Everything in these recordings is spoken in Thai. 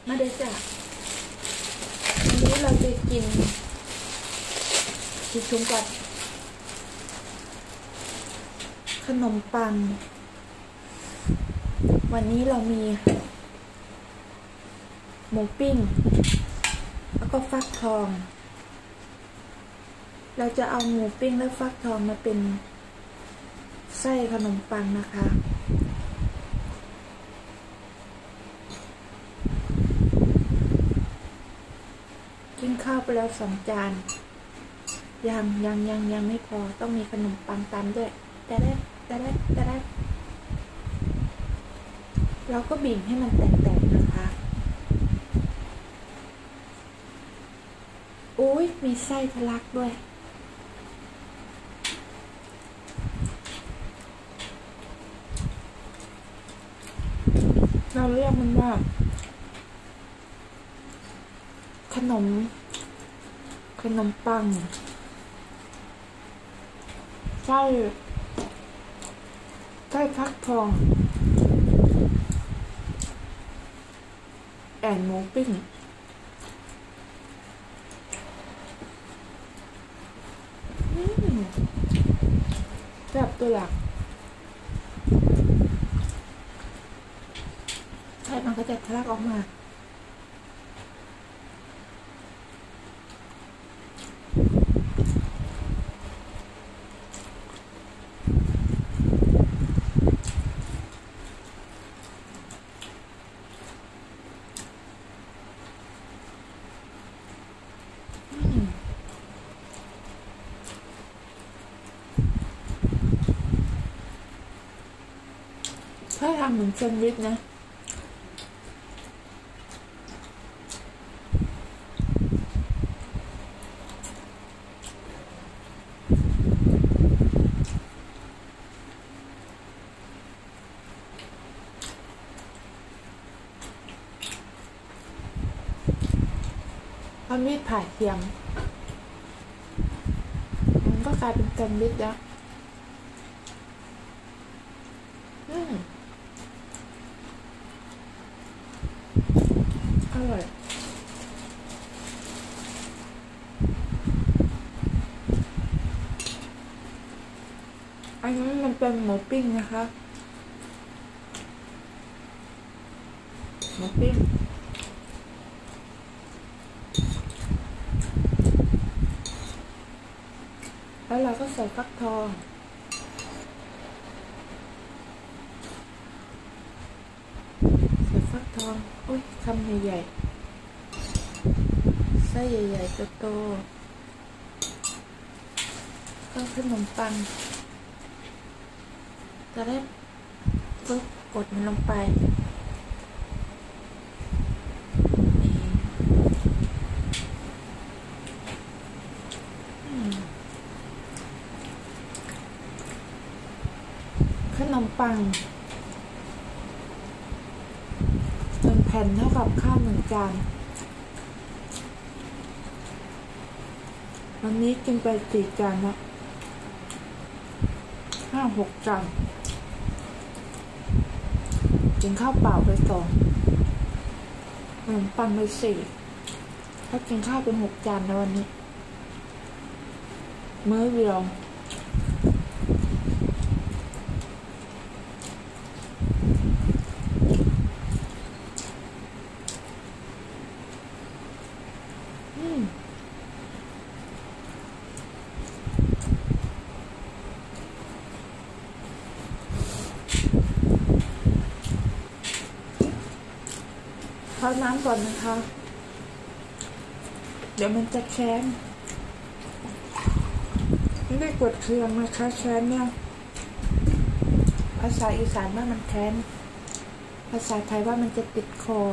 มาเด้อจ้ะวันนี้เราจะกินชุมกับขนมปังวันนี้เรามีหมูปิ้งแล้วก็ฟักทองเราจะเอาหมูปิ้งและฟักทองมาเป็นไส้ขนมปังนะคะกินข้าวไปแล้ว2 จานยังไม่พอต้องมีขนมปังตามด้วยแต่ได้เราก็บีบให้มันแตกๆนะคะอุ้ยมีไส้ทะลักด้วยเราเรียกมันว่าขนมปังไส้ฟักทองแอนหมูปิ้งแบบตัวหลักใช่มันก็จะทะลักออกมาถ้าทำเหมือนแซนด์วิชนะเอามีดผ่าเทียมมันก็กลายเป็นแซนด์วิชแล้วอร่อยอันนี้มันเป็นหมูปิ้งนะคะหมูปิ้งแล้วเราก็ใส่ฟักทองอุ้ยคำใหญ่ๆไส้ใหญ่ๆโตๆก็ขนมปังจะได้ก็กดมันลงไปขนมปังแผ่นเท่ากับข้าว1 จานวันนี้กินไป4 จานแล้ว5-6 จานกินข้าวเปล่าไป2ขนมปังไป4ถ้ากินข้าวเป็น6 จานในวันนี้มื้อเดียวทอดน้ำก่อนนะคะเดี๋ยวมันจะแค้นไม่ได้กดเครื่องนะคะแค้นเนี่ยภาษาอีสานว่ามันแค้นภาษาไทยว่ามันจะติดคอ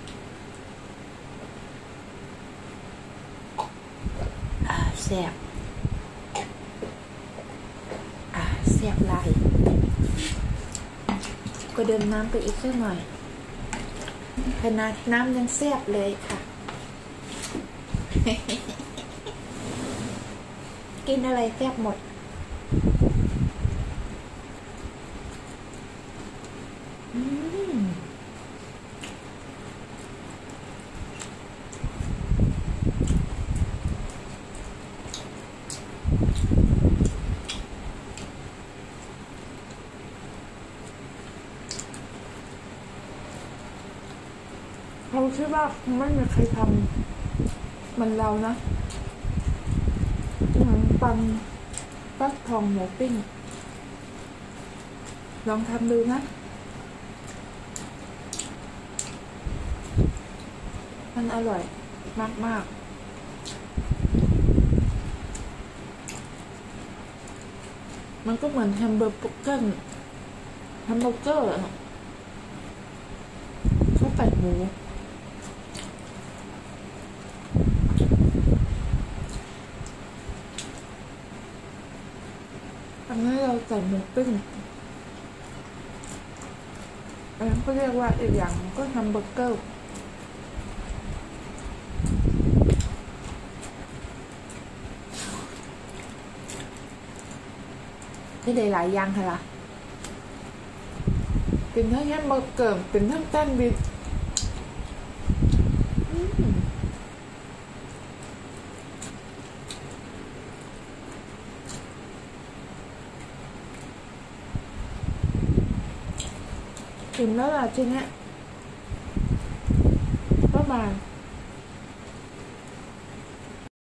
แสบแสบลายก็เดินน้ำไปอีกสักหน่อยขนาดน้ำยังแซ่บเลยค่ะ กินอะไรแซ่บหมดเราคิดว่าไม่มีใครทำเหมือนเรานะขนมปังฟักทองหมูปิ้งลองทำดูนะมันอร่อยมากๆมันก็เหมือนแฮมเบอร์เกอร์เขาใส่หมูอันนี้เราใส่หมูปิ้งอันนั้นก็เรียกว่าอีกอย่างก็แฮมเบอร์เกอร์ที่ได้หลายอย่างค่ะล่ะเป็นทั้งแฮมเบอร์เกอร์เป็นทั้งแซนด์วิชอิ่มแล้วล่ะทีเนี้ยประมาณ